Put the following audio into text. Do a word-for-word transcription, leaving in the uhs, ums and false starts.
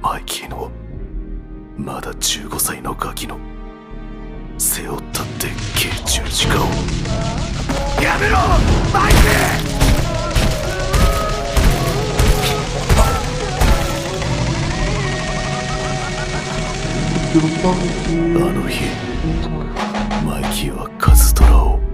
マイキーのまだじゅうごさいのガキの背負ったでっけえ十字架を。やめろマイキー。あの日マイキーはカズトラを